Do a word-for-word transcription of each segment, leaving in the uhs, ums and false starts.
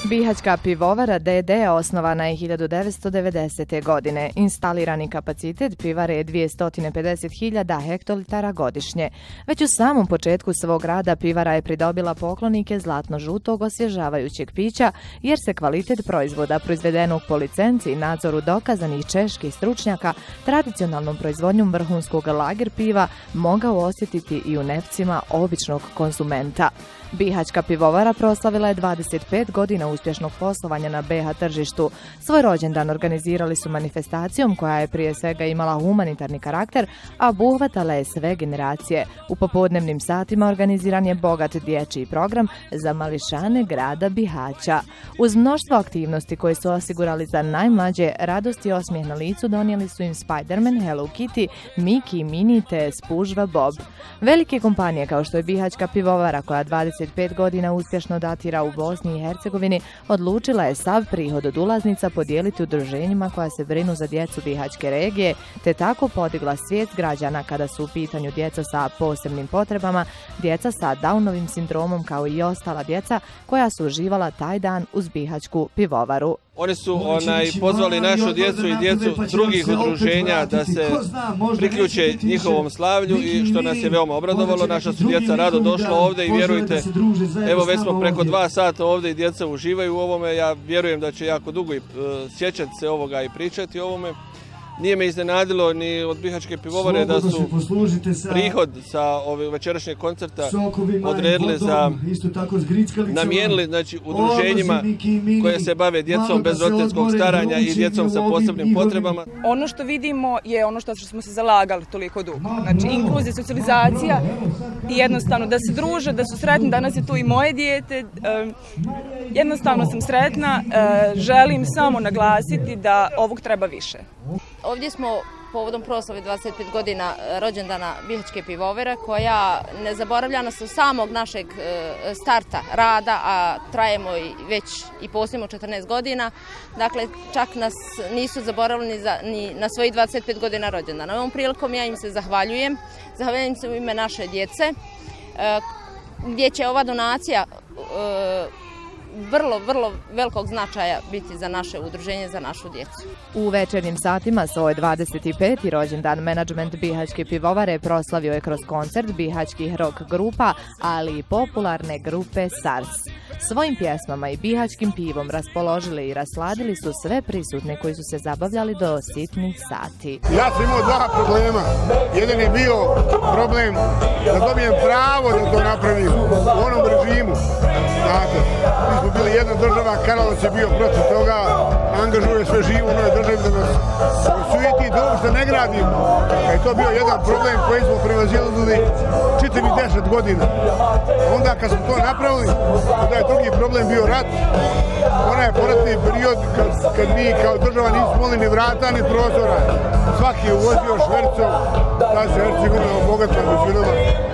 Bihaćka pivovara de de osnovana je hiljadu devetsto devedesete. godine. Instalirani kapacitet pivare je dvjesto pedeset hiljada hektolitara godišnje. Već u samom početku svog rada pivara je pridobila poklonike zlatno-žutog osvježavajućeg pića, jer se kvalitet proizvoda proizvedenog po licenci i nadzoru dokazanih čeških stručnjaka tradicionalnom proizvodnjom vrhunskog lager piva mogao osjetiti i u nefcima običnog konzumenta. Bihaćka pivovara proslavila je dvadeset pet godina uspješnog poslovanja na be ha tržištu. Svoj rođendan organizirali su manifestacijom koja je prije svega imala humanitarni karakter, a obuhvatala je sve generacije. U popodnevnim satima organiziran je bogat dječji program za mališane grada Bihaća. Uz mnoštvo aktivnosti koje su osigurali za najmlađe, radost i osmijeh na licu donijeli su im Spider-Man, Hello Kitty, Mickey, Minnie te Spužva Bob. Velike kompanije kao što je Bihaćka pivovara, koja dvadeset pet godina uspješno datira u Bosni i Hercegovini, odlučila je sav prihod od ulaznica podijeliti udruženjima koja se brinu za djecu Bihaćke regije, te tako podigla svijest građana kada su u pitanju djeca sa posebnim potrebama, djeca sa Downovim sindromom kao i ostala djeca koja su uživala taj dan uz Bihaćku pivovaru. Oni su onaj, pozvali našu djecu i djecu drugih udruženja da se priključe njihovom slavlju i što nas je veoma obradovalo. Naša su djeca rado došla ovdje i vjerujte, evo već smo preko dva sata ovdje i djeca uživaju u ovome. Ja vjerujem da će jako dugo i sjećati se ovoga i pričati o ovome. Nije me iznenadilo ni od Bihaćke pivovare da su prihod sa ove večerašnjeg koncerta odredili za namijenili znači udruženjima koje se bave djecom bez roditeljskog staranja i djecom sa posebnim potrebama. Ono što vidimo je ono što smo se zalagali toliko dugo. Znači inkluzija, socijalizacija i jednostavno da se druže, da su sretni. Danas je tu i moje dijete. Jednostavno sam sretna. Želim samo naglasiti da ovog treba više. Ovdje smo povodom proslave dvadeset pet godina rođendana Bihaćke pivovare, koja nezaboravljana sa samog našeg starta rada, a trajemo i već i posljedimo četrnaest godina. Dakle, čak nas nisu zaboravili ni, za, ni na svojih dvadeset pet godina rođendana. Ovom prilikom ja im se zahvaljujem. Zahvaljujem se u ime naše djece, gdje će ova donacija vrlo, vrlo velikog značaja biti za naše udruženje, za našu djecu. U večernjim satima svoj dvadeset peti rođendan menadžment Bihaćke pivovare proslavio je kroz koncert bihaćkih rock grupa, ali i popularne grupe Sars. Svojim pjesmama i bihaćkim pivom raspoložili i rasladili su sve prisutne koji su se zabavljali do sitnih sati. Ja sam imao dva problema. Jedan je bio problem da dobijem pravo da to napravim u onom režimu. Znate, mi smo bili jedna država, Karlovac je bio protiv toga, angažuje sve živo u onoj državi da nas osujeti i da uopšte ne gradimo. A je to bio jedan problem koji smo prevazilili čitavi deset godina. Onda kad smo to napravili, onda je drugi problem bio rat. Ona je poratni period kad, kad mi kao država nismo imali ni vrata ni prozora. Svaki je uvozio švercom, ta se Hercegovina obogatila većinama.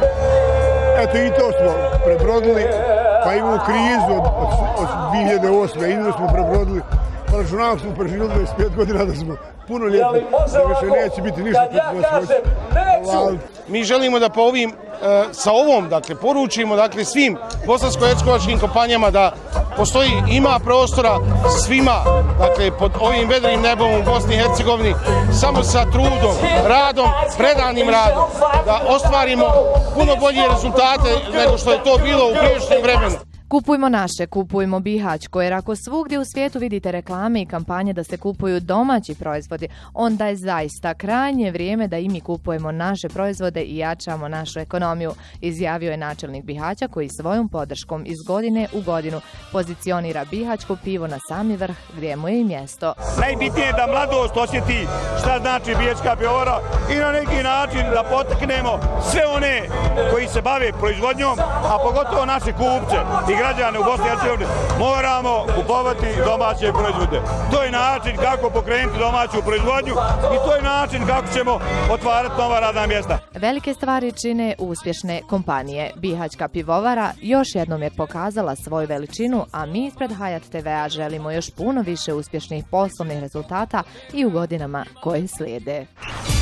Eto i to smo prebrodili, pa imamo krizu od, od, od dvije hiljade osme. i nju smo prebrodili. Pa računavamo smo preživjeli dvadeset pet godina da smo puno ljetni, da više neće biti ništa potpuno. Mi želimo da po ovim, sa ovom, dakle, poručimo, dakle, svim bosansko-hercegovačkim kompanijama da postoji, ima prostora svima, dakle, pod ovim vedrim nebom u Bosni i Hercegovini, samo sa trudom, radom, predanim radom, da ostvarimo puno bolje rezultate nego što je to bilo u prijašnjem vremenu. Kupujmo naše, kupujmo bihaćko, jer ako svugdje u svijetu vidite reklame i kampanje da se kupuju domaći proizvodi, onda je zaista krajnje vrijeme da i mi kupujemo naše proizvode i jačamo našu ekonomiju, izjavio je načelnik Bihaća, koji svojom podrškom iz godine u godinu pozicionira bihaćko pivo na sami vrh gdje mu je i mjesto. Najbitnije je da mladost osjeti šta znači bihaćka pivovara i na neki način da potaknemo sve one koji se bave proizvodnjom, a pogotovo naše kupce i građane u Bosni i Hercegovini, moramo kupovati domaće proizvode. To je način kako pokrenuti domaću proizvodnju i to je način kako ćemo otvarati nova radna mjesta. Velike stvari čine uspješne kompanije. Bihaćka pivovara još jednom je pokazala svoju veličinu, a mi ispred Hayat te ve a želimo još puno više uspješnih poslovnih rezultata i u godinama koje slijede.